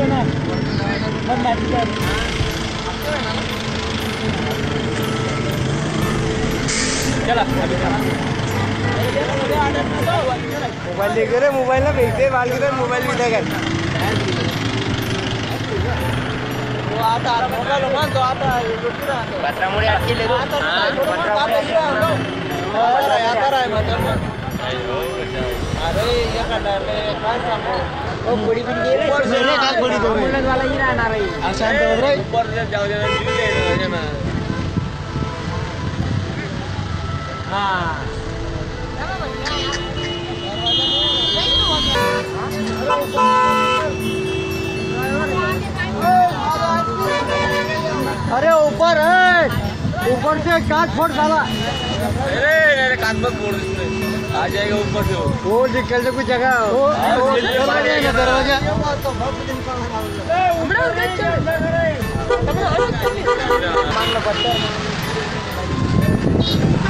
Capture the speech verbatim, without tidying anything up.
mobile देख रहे mobile ना भेजते बाल की तरह मोबाइल भी देगा वो आता आ मोबाइल होगा तो आता पत्रा मुड़ी आके ले लो पत्रा मुड़ी आता रहा है मतलब अरे ये करना है काय काम वो बड़ी बन गई ऊपर से रे काय बड़ी दो एम्बुलेंस वाला ही रहना रही आसान तो रे ऊपर से जाओ जाओ जीव ले ना हां अरे ऊपर है ऊपर से कांच फोड़ डाला अरे अरे कांच मत फोड़ इसमें आ जाएगा ऊपर से वो निकल से कुछ जगह वो दरवाजा मान लो पत्थर